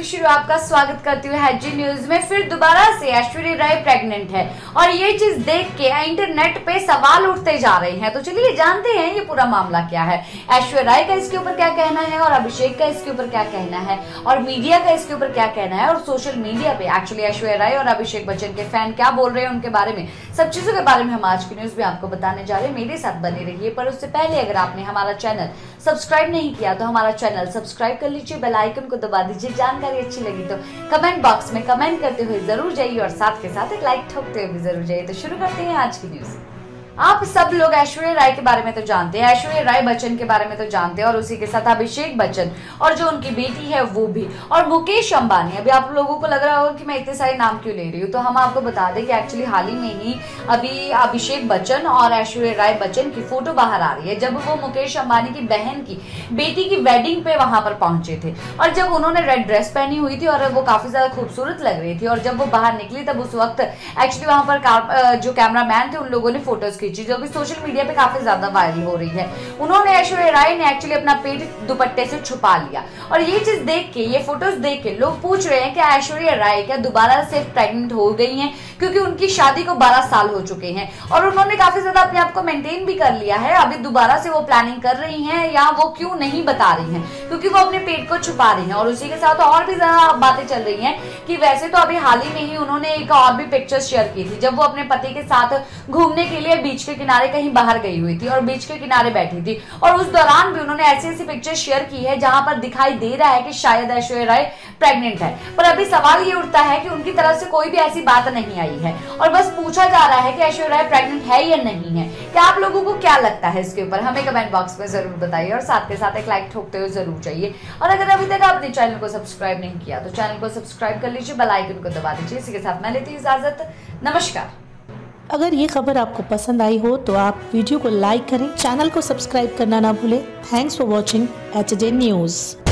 शुरू आपका स्वागत करती हूँ हैजी न्यूज में। फिर दोबारा से ऐश्वर्या राय प्रेग्नेंट है और ये चीज देख के इंटरनेट पे सवाल उठते जा रहे हैं। तो चलिए जानते हैं ये पूरा मामला क्या है, ऐश्वर्या राय का इसके ऊपर क्या कहना है और अभिषेक का इसके ऊपर क्या कहना है और मीडिया का इसके ऊपर क्या कहना है और सोशल मीडिया पे एक्चुअली ऐश्वर्या राय और अभिषेक बच्चन के फैन क्या बोल रहे हैं उनके बारे में, सब चीजों के बारे में हम आज की न्यूज में आपको बताने जा रहे हैं। मेरे साथ बने रहिए, पर उससे पहले अगर आपने हमारा चैनल सब्सक्राइब नहीं किया तो हमारा चैनल सब्सक्राइब कर लीजिए, बेल आइकन को दबा दीजिए। जानकारी अच्छी लगी तो कमेंट बॉक्स में कमेंट करते हुए जरूर जाइए और साथ के साथ एक लाइक ठोकते हुए भी जरूर जाइए। तो शुरू करते हैं आज की न्यूज। आप सब लोग ऐश्वर्या राय के बारे में तो जानते हैं, ऐश्वर्या राय बच्चन के बारे में तो जानते हैं और उसी के साथ अभिषेक बच्चन और जो उनकी बेटी है वो भी, और मुकेश अंबानी। अभी आप लोगों को लग रहा होगा कि मैं इतने सारे नाम क्यों ले रही हूँ, तो हम आपको बता दें कि एक्चुअली हाल ही में ही अभी अभिषेक बच्चन और ऐश्वर्या राय बच्चन की फोटो बाहर आ रही है जब वो मुकेश अंबानी की बहन की बेटी की वेडिंग पे वहां पर पहुंचे थे और जब उन्होंने रेड ड्रेस पहनी हुई थी और वो काफी ज्यादा खूबसूरत लग रही थी। और जब वो बाहर निकली तब उस वक्त एक्चुअली वहां पर जो कैमरामैन थे उन लोगों ने फोटोज खींची जो कि सोशल मीडिया पे काफी ज्यादा वायरल हो रही है। उन्होंने ऐश्वर्या राय ने एक्चुअली अपना पेट दुपट्टे से छुपा लिया और ये चीज देख के, ये फोटोज देख के लोग पूछ रहे हैं कि ऐश्वर्या राय क्या दोबारा से प्रेग्नेंट हो गई हैं, क्योंकि उनकी शादी को 12 साल हो चुके हैं और उन्होंने काफी ज्यादा अपने आप को मेंटेन भी कर लिया है। अभी दोबारा से वो प्लानिंग कर रही हैं या वो क्यों नहीं बता रही हैं, क्योंकि वो अपने पेट को छुपा रही हैं। और उसी के साथ और भी ज्यादा बातें चल रही हैं कि वैसे तो अभी हाल ही में ही उन्होंने एक और भी पिक्चर शेयर की थी जब वो अपने पति के साथ घूमने के लिए बीच के किनारे कहीं बाहर गई हुई थी और बीच के किनारे बैठी थी और उस दौरान भी उन्होंने ऐसी ऐसी पिक्चर शेयर की है जहां पर दिखाई दे रहा है कि शायद ऐश्वर्या राय प्रेग्नेंट है। पर अभी सवाल ये उठता है कि उनकी तरफ से कोई भी ऐसी बात नहीं आई है और बस पूछा जा रहा है कि ऐश्वर्या राय प्रेग्नेंट है या नहीं है। क्या आप लोगों को क्या लगता है इसके ऊपर, हमें कमेंट बॉक्स में जरूर बताइए और साथ के साथ एक लाइक ठोकते हुए जरूर जाइए। और अगर अभी तक आपने चैनल को सब्सक्राइब नहीं किया तो चैनल को सब्सक्राइब कर लीजिए, बेल आइकन को दबा दीजिए। इसी के साथ मैं लेती हूं इजाजत, नमस्कार। अगर ये खबर आपको पसंद आई हो तो आप वीडियो को लाइक करें, चैनल को सब्सक्राइब करना ना भूलें। Thanks for watching HJ news.